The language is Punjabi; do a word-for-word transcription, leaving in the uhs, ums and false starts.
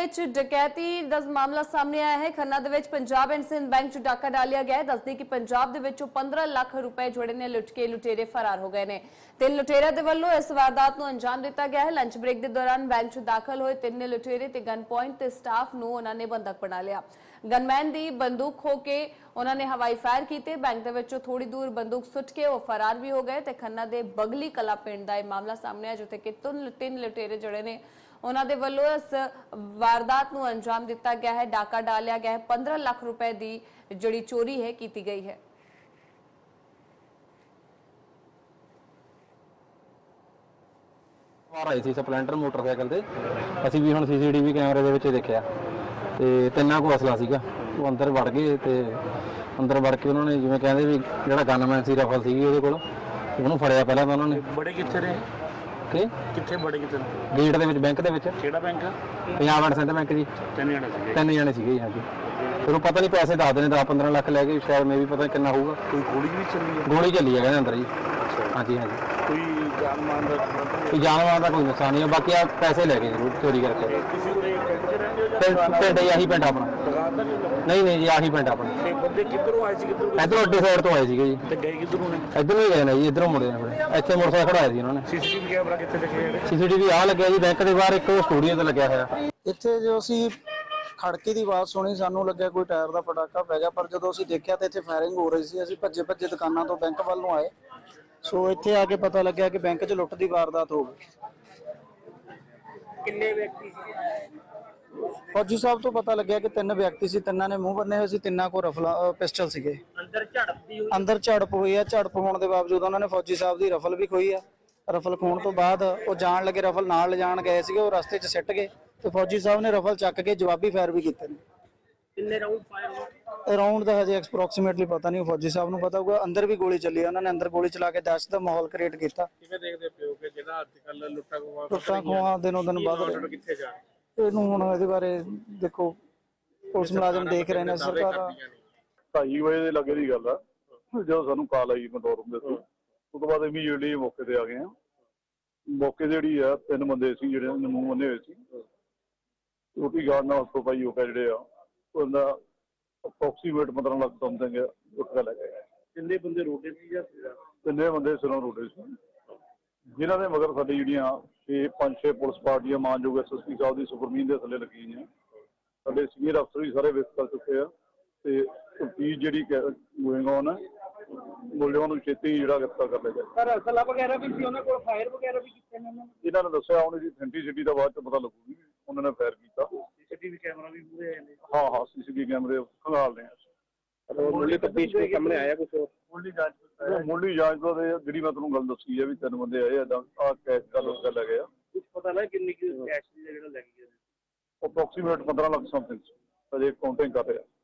विच डकैती दा मामला सामने आया है। खन्ना दे विच पंजाब एंड सिंध बैंक च डाका डालिया गया है। दसदी कि पंजाब दे विचों पंद्रह लाख रुपए जोड़े ने लुट के लुटेरे फरार हो गए ने। तीन लुटेरियां दे वल्लों इस वारदात नूं अंजाम दिता गया है। लंच ब्रेक के दौरान बैंक च दाखिल होए तीन लुटेरे ते गन पॉइंट ते स्टाफ नूं उन्हां ने बंधक बना लिया। गनमैन दी बंदूक खो के उन्हां ने हवाई फायर कीते। बैंक दे विचों थोड़ी दूर बंदूक सुट के वो फरार भी हो गए। ते खन्ना दे बगली कला पिंड दा मामला सामने आया जिथे कि तीन लुटेरे जोड़े ने उन्हां दे वल्लों इस वारदात नूं अंजाम दिता गया है। डाका डालिया गया है। पंद्रह लाख रुपए की जिहड़ी चोरी है की गई है। आई सी स्पलेंडर मोटरसाइकिल ते असीं भी हुण सीसीटीवी कैमरे दे विच देखिया ते तिन्नां को असला सीगा वो अंदर वड़ गए ते अंदर वड़ के उन्होंने जिवें कहंदे भी जिहड़ा गनमैन सी रफल सीगी ਉਹਦੇ ਕੋਲ ਉਹਨੂੰ ਫੜਿਆ ਪਹਿਲਾਂ ਤਾਂ ਉਹਨਾਂ ਨੇ। ਬੜੇ ਕਿੱਥੇ ਰਹੇ ਕਿ ਕਿੱਥੇ ਬੜੇ ਕਿੱਥੇ ਗੇਟ ਦੇ ਵਿੱਚ ਬੈਂਕ ਦੇ ਵਿੱਚ। ਕਿਹੜਾ bank? Punjab and Sind Bank ਜੀ। ਤਿੰਨ ਜਣੇ ਸੀਗੇ ਤਿੰਨ ਜਣੇ ਸੀਗੇ ਹਾਂਜੀ। ਫਿਰ ਉਹ ਪਤਾ ਨਹੀਂ ਪੈਸੇ ਦੱਸਦੇ ਨੇ ਦਸ ਪੰਦਰਾਂ ਲੱਖ ਲੈ ਕੇ ਸ਼ਾਇਦ ਮੈਂ ਵੀ ਪਤਾ ਕਿੰਨਾ ਹੋਊਗਾ। ਕੋਈ ਗੋਲੀ ਵੀ ਚੱਲੀ ਹੈ? ਗੋਲੀ ਚੱਲੀ ਹੈ ਕਹਿੰਦੇ ਅੰਦਰ ਜੀ। ਹਾਂਜੀ ਹਾਂਜੀ। ਕੋਈ ਜਾਨ ਮਾਲ ਦਾ ਕੋਈ ਜਾਨ ਮਾਲ ਦਾ ਕੋਈ ਨੁਕਸਾਨ ਨਹੀਂ ਬਾਕੀ ਆ ਪੈਸੇ ਲੈ ਗਏ ਜ਼ਰੂਰ ਚੋਰੀ ਕਰਕੇ। ਕਿਸੇ ਕੋਲੇ ਪਿੰਡ ਚ ਰਹਿੰਦੇ ਹੋ ਜਾਂ ਪਿੰਡ ਆਹੀ ਪਿੰਡ ਆਪਣਾ? ਦੁਕਾਨ ਦਾ ਨਹੀਂ ਨਹੀਂ ਜੀ ਆਹੀ ਪਿੰਡ ਆਪਣਾ। ਤੇ ਬੰਦੇ ਕਿੱਧਰੋਂ ਆਏ ਸੀ ਕਿੱਧਰੋਂ? ਇੱਧਰੋਂ ਅੱਡੇ ਸਾਈਡ ਤੋਂ ਆਏ ਸੀਗੇ ਜੀ। ਤੇ ਗਏ ਕਿੱਧਰੋਂ ਨੇ? ਇੱਧਰੋਂ ਹੀ ਗਏ ਨੇ ਜੀ ਇੱਧਰੋਂ ਮੁੜੇ ਨੇ ਫਿਰ ਇੱਥੇ ਮੋਟਰਸਾਈਕਲ ਖੜਾਇਆ ਸੀ ਉਹਨਾਂ ਨੇ। ਸੀਸੀਟੀਵੀ ਕੈਮਰਾ ਕਿੱਥੇ ਦਿਖੇ ਹੈਗੇ? ਸੀਸੀਟੀਵੀ ਆ ਲੱਗਿਆ ਜੀ ਬੈਂਕ ਦੇ ਬਾਹਰ ਇੱਕ ਸਟੂਡੀਓ ਤੇ ਲੱਗਿਆ ਹੋਇਆ। ਇੱਥੇ ਜੋ ਅਸੀਂ ਖੜਕੇ ਦੀ ਆਵਾਜ਼ ਸੁਣੀ ਸਾਨੂੰ ਲੱਗਿਆ ਕੋਈ ਟਾਇਰ ਦਾ ਪਟਾਕਾ ਪੈ ਗਿਆ ਪਰ ਜਦੋਂ ਅਸੀਂ ਦੇਖਿਆ ਤਾਂ ਇੱਥੇ ਫਾਇਰਿੰਗ ਹੋ ਰਹੀ ਸੀ। ਅਸੀਂ ਭੱਜੇ ਭੱਜੇ ਦੁਕਾਨਾਂ ਤੋਂ ਬੈਂਕ ਵੱਲ ਨੂੰ ਆਏ ਸੋ ਇੱਥੇ ਆ ਕੇ ਪਤਾ ਲੱਗਿਆ ਕਿ ਬੈਂਕ 'ਚ ਲੁੱਟ ਦੀ ਵਾਰਦਾਤ ਹੋ ਗਈ। ਕਿੰਨੇ ਵਿਅਕਤੀ ਸੀ? ਫੌਜੀ ਸਾਹਿਬ ਤੋਂ ਪਤਾ ਲੱਗਿਆ ਕਿ ਤਿੰਨ ਵਿਅਕਤੀ ਸੀ। ਤਿੰਨਾਂ ਨੇ ਮੂੰਹ ਬੰਨੇ ਹੋਏ ਸੀ। ਤਿੰਨਾਂ ਕੋਲ ਰਫਲ ਪਿਸਟਲ ਸੀਗੇ। ਅੰਦਰ ਝੜਪਦੀ ਹੋਈ ਅੰਦਰ ਝੜਪ ਹੋਈ ਆ। ਝੜਪ ਹੋਣ ਦੇ ਬਾਵਜੂਦ ਉਹਨਾਂ ਨੇ ਫੌਜੀ ਸਾਹਿਬ ਦੀ ਰਫਲ ਵੀ ਖੋਈ ਆ। ਰਫਲ ਖੋਣ ਤੋਂ ਬਾਅਦ ਉਹ ਜਾਣ ਲੱਗੇ ਰਫਲ ਨਾਲ ਲਿਜਾਣ ਗਏ ਸੀਗੇ ਉਹ ਰਸਤੇ 'ਚ ਸਿੱਟ ਗਏ ਤੇ ਫੌਜੀ ਸਾਹਿਬ ਨੇ ਰਫਲ ਚੱਕ ਕੇ ਜਵਾਬੀ ਫਾਇਰ ਵੀ ਕੀਤੇ ਨੇ। ਕਿੰਨੇ ਰਾਉਂਡ ਫਾਇਰ ਹੋਏ? ਅਰਾਊਂਡ ਦਾ ਹਜੇ ਐਕਸਪ੍ਰੋਕਸੀਮੇਟਲੀ ਪਤਾ ਨਹੀਂ ਫੌਜੀ ਸਾਹਿਬ ਨੂੰ ਪਤਾ ਹੋਊਗਾ। ਅੰਦਰ ਵੀ ਗੋਲੀ ਚੱਲੀ ਉਹਨਾਂ ਨੇ ਅੰਦਰ ਗੋਲੀ ਚਲਾ ਕੇ ਦਹਿਸ਼ਤ ਦਾ ਮਾਹੌਲ ਕ੍ਰੀਏਟ ਕੀਤਾ। ਕਿਵੇਂ ਦੇਖਦੇ ਪਿਓ ਕਿ ਜਿਹੜਾ ਅੱਜ ਕੱਲ ਲੁੱਟਾਂ ਖੋਹਾਂ ਲੁੱਟਾਂ ਖੋਹਾਂ ਦਿਨੋਂ ਦਿਨ ਵੱਧ ਰਹੇ ਕਿੱਥੇ ਜਾ ਇਹਨੂੰ ਹੁਣ ਇਹਦੇ ਬਾਰੇ ਦੇਖੋ ਪੁਲਿਸ ਮੁਲਾਜ਼ਮ ਦੇਖ ਰਹੇ ਨੇ। ਸਰਕਾਰ ਢਾਈ ਵਜੇ ਦੇ ਲੱਗੇ ਦੀ ਗੱਲ ਆ ਜਦੋਂ ਸਾਨੂੰ ਕਾਲ ਆਈ ਮਟੋਰਮ ਦੇ ਤੋਂ ਉਸ ਤੋਂ ਬਾਅਦ ਇਮੀਡੀਏਟਲੀ ਮੌਕੇ ਤੇ ਆ ਗਏ ਆ। ਮੌਕੇ ਜਿਹੜੀ ਆ ਤਿੰਨ ਬੰਦੇ ਸੀ ਜਿਹੜੇ ਮੂੰਹ ਬੰਨੇ ਹੋਏ ਸੀ ਰੋਟੀ ਗਾਰਡ ਨਾਲ ਹੱਥੋਂ ਪਾਈ ਹੋ ਕੇ ਜਿਹੜੇ ਆ ਉਹਦਾ ਅਪਰੋਕਸੀਮੇਟ ਪੰਦਰਾਂ ਲੱਖ ਸਮਥਿੰਗ ਲੁੱਟ ਕੇ ਲੈ ਗਏ। ਕਿੰਨੇ ਬੰਦੇ ਰੋਡੇ ਸੀ ਜਾਂ ਤਿੰਨੇ ਬੰਦੇ ਸਿਰੋਂ ਰੋਡੇ ਸੀ ਜਿਨ੍ਹਾਂ ਦੇ ਮਗਰ ਸਾਡੀ ਜਿਹੜੀਆਂ ਛੇ ਪੰਜ ਛੇ ਪੁਲਿਸ ਪਾਰਟੀਆਂ ਮਾਨਯੋਗ ਐਸ ਐਸ ਪੀ ਸਾਹਿਬ ਦੀ ਸੁਪਰਮੀਨ ਦੇ ਥੱਲੇ ਲੱਗੀਆਂ ਨੇ। ਸਾਡੇ ਸੀਨੀਅਰ ਅਫਸਰ ਵੀ ਸਾਰੇ ਵਿਜ਼ਿਟ ਕਰ ਚੁੱਕੇ ਆ ਤੇ ਤਫਤੀਸ਼ ਜਿਹੜੀ ਗੋਇੰਗ ਔਨ ਹੈ ਮੁਲਜ਼ਮਾਂ ਨੂੰ ਛੇਤੀ ਜਿਹੜਾ ਗ੍ਰਿਫਤਾਰ ਕਰ ਲਿਆ ਜਾਏ। ਸਰ ਅਸਲਾ ਵਗੈਰਾ ਵੀ ਸੀ ਉਹਨਾਂ ਕੋਲ? ਫਾਇਰ ਵਗੈਰਾ ਵੀ ਕੀਤੇ ਨੇ ਉਹਨਾਂ ਨੇ? ਇਹਨਾਂ ਨੇ ਦੱਸਿਆ ਉਹਨਾਂ ਦੀ ਅਥੈਂਟਿਸਿਟੀ ਦਾ ਬਾਅਦ ਚ ਪਤਾ ਲੱਗੂਗੀ ਉਹਨਾਂ ਨੇ ਫਾਇਰ ਕੀਤਾ। ਸੀਸੀਟੀਵੀ ਕੈਮਰਾ ਵੀ ਪੂਰੇ ਆਏ ਨੇ? ਹਾਂ ਹਾਂ ਸੀਸੀਟੀਵੀ ਕੈਮਰੇ ਖੰਗਾਲ ਰਹੇ ਆ। ਮੁੱਢਲੀ ਤਫਤੀਸ਼ ਦੇ ਸਾਹਮਣੇ ਆਇਆ ਕੁਝ? ਮੁੱਢਲੀ ਜਾਂਚ ਮੁੱਢਲੀ ਜਾਂਚ ਤੋਂ ਜਿਹੜੀ ਮੈਂ ਤੁਹਾਨੂੰ ਗੱਲ ਦੱਸੀ ਹੈ ਵੀ ਤਿੰਨ ਬੰਦੇ ਆਏ ਏਦਾਂ ਆਹ ਕੈਸ਼ ਦਾ ਲੁੱਟ ਕੇ ਲੈ ਗਏ ਆ। ਕੁਝ ਪਤਾ ਲੱਗਾ ਕਿੰਨੀ ਕੈਸ਼ ਦੀ ਜਿਹੜਾ ਲੈ ਗਏ? ਅਪਰੋਕਸੀਮੇਟ ਪੰਦਰਾਂ ਲੱਖ ਸਮਥਿੰਗ ਅਜੇ ਕਾਊਂਟਿੰਗ ਕਰ ਰਹੇ ਆ।